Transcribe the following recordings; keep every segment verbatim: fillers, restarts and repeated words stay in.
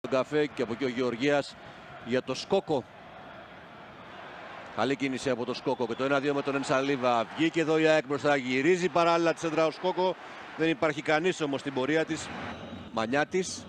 τον καφέ και από εκεί ο Γεωργίας για το Σκόκο. Καλή κίνηση από το Σκόκο και το ένα δύο με τον Ενσαλίβα. Βγήκε εδώ η ΑΕΚ μπροστά, γυρίζει παράλληλα τη σέντρα ο Σκόκο. Δεν υπάρχει κανείς όμως στην πορεία της. Μανιάτης.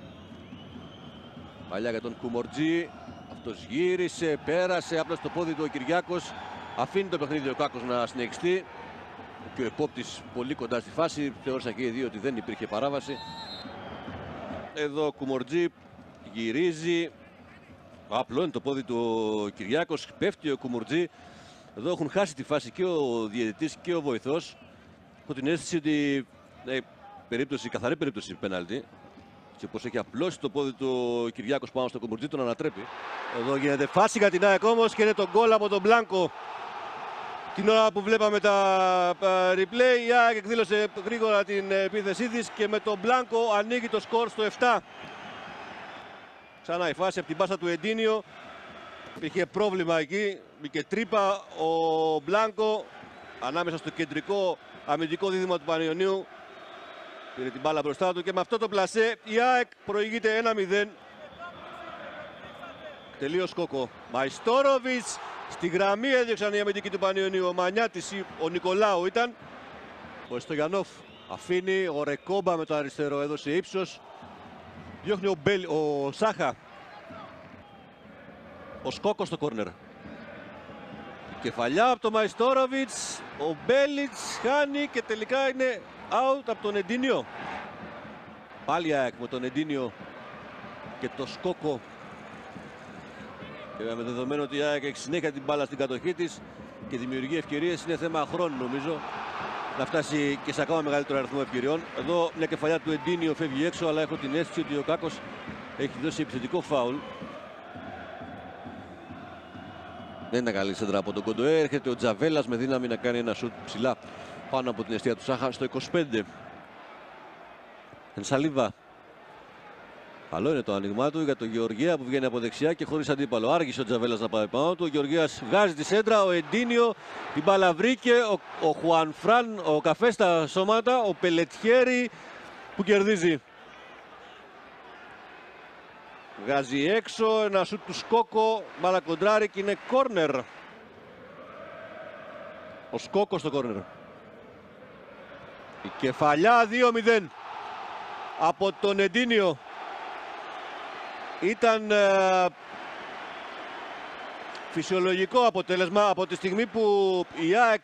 Παλιά για τον Κουμορτζή. Αυτός γύρισε, πέρασε, απλά στο πόδι του ο Κυριάκος. Αφήνει το παιχνίδι ο Κάκος να συνεχιστεί. Και ο επόπτης πολύ κοντά στη φάση. Θεώρησαν και οι δύο ότι δεν υπήρχε παράβαση. Εδώ ο Κουμορτζή γυρίζει. Απλώνει το πόδι του ο Κυριάκος. Πέφτει ο Κουμορτζή. Εδώ έχουν χάσει τη φάση και ο διαιτητής και ο βοηθός. Έχω την αίσθηση ότι ε, περίπτωση, καθαρή περίπτωση πέναλτι. Και πως έχει απλώσει το πόδι του ο Κυριάκος πάνω στο Κουμορτζή, τον ανατρέπει. Εδώ γίνεται φάση για την ΑΕΚ όμως και είναι το γκολ από τον Μπλάνκο. Την ώρα που βλέπαμε τα replay, η ΑΕΚ εκδήλωσε γρήγορα την επίθεσή της και με τον Μπλάνκο ανοίγει το σκορ στο επτά. Ξανά η φάση από την πάσα του Εντίνιο. Υπήρχε πρόβλημα εκεί, μπήκε τρύπα ο Μπλάνκο ανάμεσα στο κεντρικό αμυντικό δίδυμα του Πανιωνίου. Πήρε την μπάλα μπροστά του και με αυτό το πλασέ η ΑΕΚ προηγείται ένα μηδέν. Τελείω Σκόκο. Μαϊστόροβιτς στη γραμμή έδιωξαν οι αμυντικοί του Πανιωνίου. Ο Μανιάτης, ο Νικολάου ήταν. Ο Στογιανόφ αφήνει, ο Ρεκόμπα με το αριστερό έδωσε ύψος. Διώχνει ο, Μπέλ, ο Σάχα. Ο Σκόκο στο κόρνερ. Κεφαλιά από τον Μαϊστόροβιτς. Ο Μπέλιτς χάνει και τελικά είναι out από τον Εντίνιο. Πάλι ΑΕΚ με τον Εντίνιο και το Σκόκο. Και με δεδομένο ότι η ΑΕΚ έχει συνέχεια την μπάλα στην κατοχή της και δημιουργεί ευκαιρίες, είναι θέμα χρόνου νομίζω να φτάσει και σε ακόμα μεγαλύτερο αριθμό ευκαιριών. Εδώ μια κεφαλιά του Εντίνιο φεύγει έξω, αλλά έχω την αίσθηση ότι ο Κάκος έχει δώσει επιθετικό φάουλ. Δεν ήταν καλή σέντρα από τον Κοντοέ. Έρχεται ο Τζαβέλας με δύναμη να κάνει ένα σουτ ψηλά πάνω από την αιστεία του Σάχα στο είκοσι πέντε. Ενσαλίβα. Καλό είναι το άνοιγμά του για τον Γεωργία που βγαίνει από δεξιά και χωρίς αντίπαλο. Άργησε ο Τζαβέλας να πάει πάνω του. Ο Γεωργίας βγάζει τη σέντρα. Ο Εντίνιο την μπάλα βρήκε. Ο, ο Χουανφράν, ο καφέ στα σώματα. Ο Πελετιέρη που κερδίζει. Βγάζει έξω ένα σουτ του Σκόκο. Μπάλα κοντράρει και είναι κόρνερ. Ο Σκόκο στο κόρνερ. Η κεφαλιά δύο μηδέν από τον Εντίνιο. Ήταν ε, φυσιολογικό αποτέλεσμα από τη στιγμή που η ΑΕΚ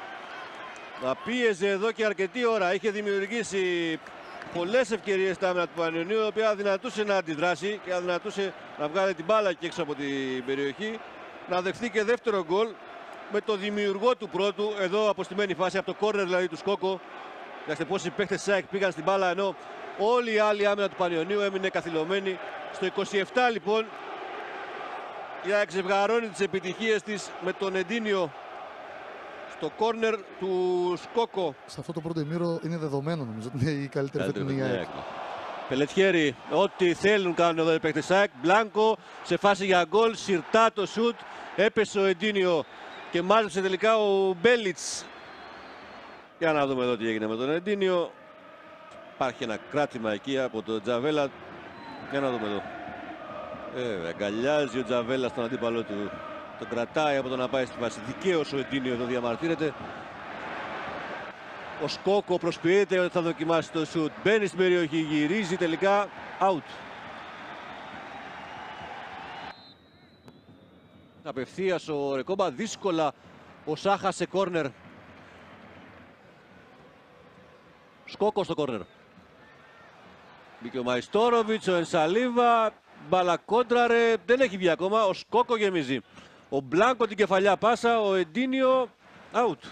πίεζε εδώ και αρκετή ώρα. Είχε δημιουργήσει πολλές ευκαιρίες στα άμυνα του Πανιωνίου, η οποία αδυνατούσε να αντιδράσει και αδυνατούσε να βγάλει την μπάλα και έξω από την περιοχή. Να δεχθεί και δεύτερο γκολ με το δημιουργό του πρώτου, εδώ αποστημένη φάση από το κόρνερ δηλαδή του Σκόκο. Κοιτάξτε πόσοι παίχτες της ΑΕΚ πήγαν στην μπάλα, ενώ όλη η άλλη άμυνα του Πανιωνίου έμεινε καθυλωμένη. Στο είκοσι επτά λοιπόν η ΑΕΚ ζευγαρώνει τις επιτυχίες της με τον Εντίνιο στο κόρνερ του Σκόκο. Σε αυτό το πρώτο ημίρο είναι δεδομένο νομίζω ότι είναι η καλύτερη φετινή η ΑΕΚ. Πελετιέρη, ό,τι θέλουν κάνουν εδώ οι παίκτες ΑΕΚ. Μπλάνκο σε φάση για γκολ, σιρτά το σουτ, έπεσε ο Εντίνιο και μάζεψε τελικά ο Μπέλιτς. Για να δούμε εδώ τι έγινε με τον Εντίνιο. Υπάρχει ένα κράτημα εκεί από τον Τζαβέλα. Για να δούμε εδώ. Ε, αγκαλιάζει ο Τζαβέλα τον αντίπαλο του. Τον κρατάει από το να πάει στη βάση. Δικαίως ο Εντίνιο εδώ διαμαρτύρεται. Ο Σκόκο προσποιείται ότι θα δοκιμάσει το σουτ. Μπαίνει στην περιοχή, γυρίζει τελικά. Out. Απευθείας ο Ρεκόμπα. Δύσκολα ο Σάχα σε κόρνερ. Σκόκο στο κόρνερ. Μπήκε ο Μαϊστόροβιτς, ο Ενσαλίβα, μπαλακόντραρε, δεν έχει βγει ακόμα, ο Σκόκο γεμίζει. Ο Μπλάνκο την κεφαλιά πάσα, ο Εντίνιο, out.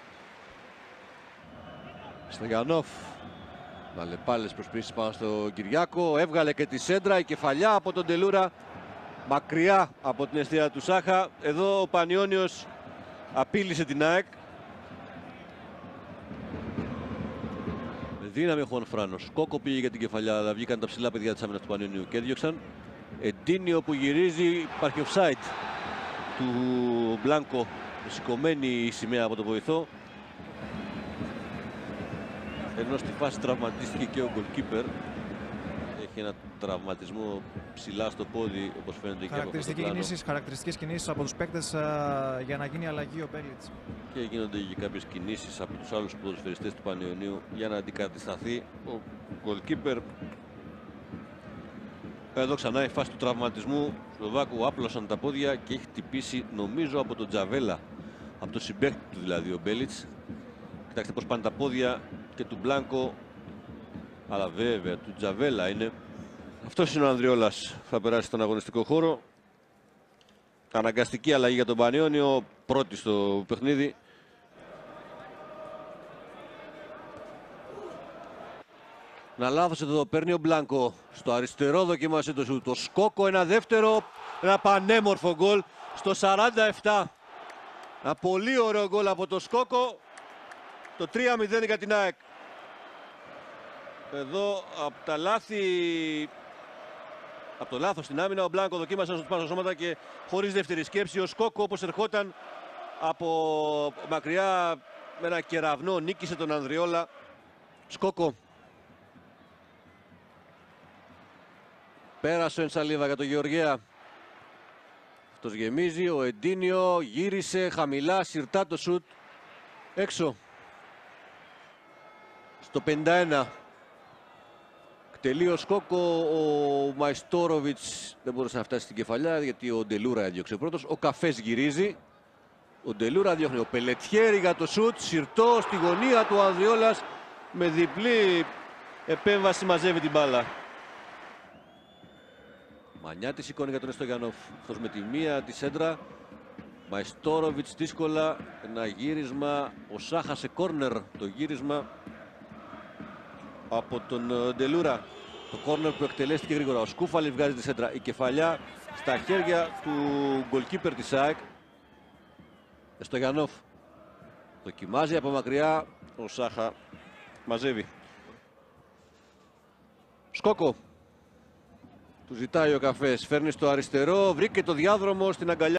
Στογιανόφ, Ναλεπάλες προσπίσεις πάνω στο Κυριάκο, έβγαλε και τη σέντρα, η κεφαλιά από τον Τελούρα, μακριά από την αιστεία του Σάχα. Εδώ ο Πανιώνιος απείλησε την ΑΕΚ. Δύναμη ο Χουανφράν. Σκόκο πήγε για την κεφαλιά, αλλά βγήκαν τα ψηλά παιδιά της άμυνας του Πανιωνίου και έδιωξαν. Εντίνιο που γυρίζει, υπάρχει offside του Μπλάνκο, σηκωμένη η σημαία από τον βοηθό. Ενώ στη φάση τραυματίστηκε και ο goalkeeper. Έχει ένα τραυματισμό ψηλά στο πόδι, όπως φαίνεται και από αυτό το πλάνο. Κινήσεις, χαρακτηριστικές κινήσεις από τους παίκτες α, για να γίνει αλλαγή ο Μπέλιτς. Και γίνονται και κάποιες κινήσεις από τους άλλους ποδοσφαιριστές του Πανιωνίου για να αντικατασταθεί ο goalkeeper. Εδώ ξανά η φάση του τραυματισμού. Σλοβάκου άπλωσαν τα πόδια και έχει χτυπήσει, νομίζω, από τον Τζαβέλα. Από το συμπαίχτη του δηλαδή ο Μπέλιτς. Κοιτάξτε πώς πάνε τα πόδια και του Μπλάνκο. Αλλά βέβαια του Τζαβέλα είναι. Αυτός είναι ο Ανδριόλας. Θα περάσει στον αγωνιστικό χώρο. Αναγκαστική αλλαγή για τον Πανιώνιο. Πρώτη στο παιχνίδι. Να λάθος εδώ, παίρνει ο Μπλάνκο. Στο αριστερό δοκίμασε το σουτ. Το Σκόκο, ένα δεύτερο. Ένα πανέμορφο γκολ στο σαράντα επτά. Ένα πολύ ωραίο γκολ από το Σκόκο. Το τρία μηδέν για την ΑΕΚ. Εδώ από τα λάθη, από το λάθος στην άμυνα, ο Μπλάνκο δοκίμασε να σου πάνω σώματα και χωρίς δεύτερη σκέψη ο Σκόκο, όπως ερχόταν από μακριά με ένα κεραυνό, νίκησε τον Ανδριόλα. Σκόκο. Πέρασε ο Ενσαλίβα για τον Γεωργέα. Αυτός γεμίζει, ο Εντίνιο γύρισε χαμηλά, συρτά το σουτ. Έξω. Στο πενήντα ένα. Τελεί ο Σκόκο, ο Μαϊστόροβιτς δεν μπορούσε να φτάσει στην κεφαλιά γιατί ο Ντελούρα έδιωξε πρώτος. Ο Καφές γυρίζει. Ο Ντελούρα διώχνει. Ο Πελετιέρη για το σουτ. Συρτό στη γωνία του Ανδριόλας. Με διπλή επέμβαση μαζεύει την μπάλα. Μανιά τη σηκώνει για τον Εστογιανόφ. Αυτός με τη μία τη σέντρα. Μαϊστόροβιτς δύσκολα. Ένα γύρισμα. Ο Σάχα σε κόρνερ το γύρισμα από τον Ντελούρα. Το κόρνερ που εκτελέστηκε γρήγορα. Ο Σκούφαλη βγάζει τη σέντρα. Η κεφαλιά στα χέρια του γκολκίπερ της ΑΕΚ. Εστογιανόφ. Δοκιμάζει από μακριά. Ο Σάχα μαζεύει. Σκόκο. Του ζητάει ο Καφές. Φέρνει στο αριστερό. Βρήκε το διάδρομο στην αγκαλιά.